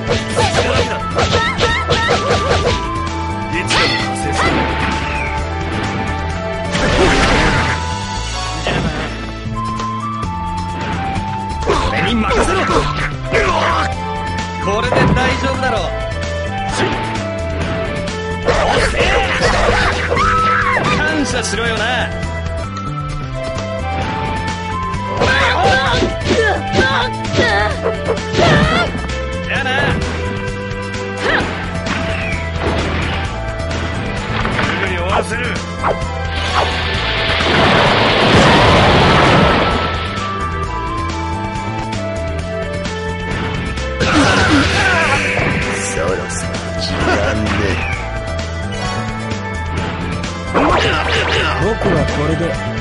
俺に任せろ。これで大丈夫だろう。感謝しろよな。じゃあな。すぐに終わらせる。 そろそろ時間ね。 僕はこれで